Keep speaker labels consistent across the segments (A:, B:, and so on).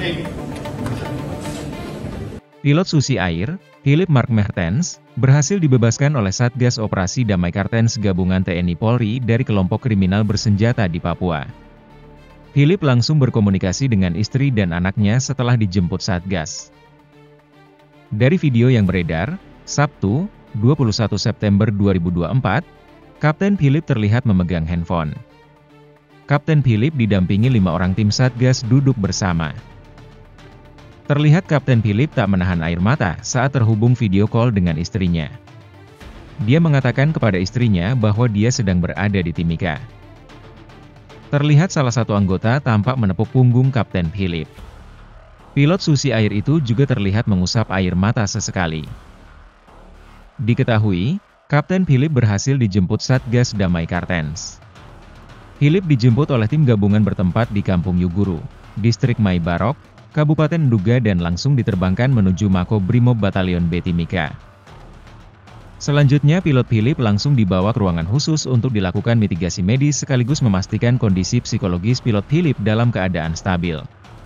A: Pilot Susi Air, Philip Mark Mertens, berhasil dibebaskan oleh Satgas Operasi Damai Kartens Gabungan TNI Polri dari kelompok kriminal bersenjata di Papua. Philip langsung berkomunikasi dengan istri dan anaknya setelah dijemput Satgas. Dari video yang beredar, Sabtu, 21 September 2024, Kapten Philip terlihat memegang handphone. Kapten Philip didampingi 5 orang tim Satgas duduk bersama. Terlihat Kapten Philip tak menahan air mata saat terhubung video call dengan istrinya. Dia mengatakan kepada istrinya bahwa dia sedang berada di Timika. Terlihat salah satu anggota tampak menepuk punggung Kapten Philip. Pilot Susi Air itu juga terlihat mengusap air mata sesekali. Diketahui, Kapten Philip berhasil dijemput Satgas Damai Kartens. Philip dijemput oleh tim gabungan bertempat di Kampung Yuguru, Distrik Mai Barok, Kabupaten Nduga dan langsung diterbangkan menuju Mako Brimob Batalion B Timika. Selanjutnya pilot Philip langsung dibawa ke ruangan khusus untuk dilakukan mitigasi medis sekaligus memastikan kondisi psikologis pilot Philip dalam keadaan stabil.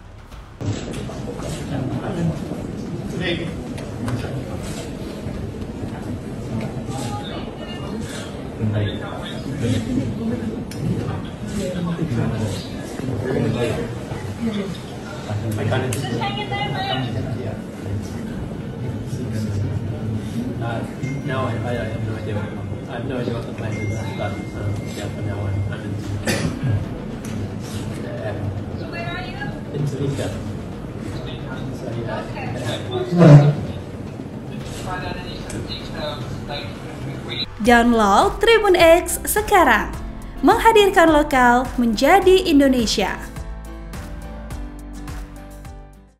B: Now I have no idea. I have no idea what the plan is, but yeah, for now I'm in.
C: So where are you?
B: In Topeka. So yeah.
D: Download Tribun X sekarang, menghadirkan lokal menjadi Indonesia.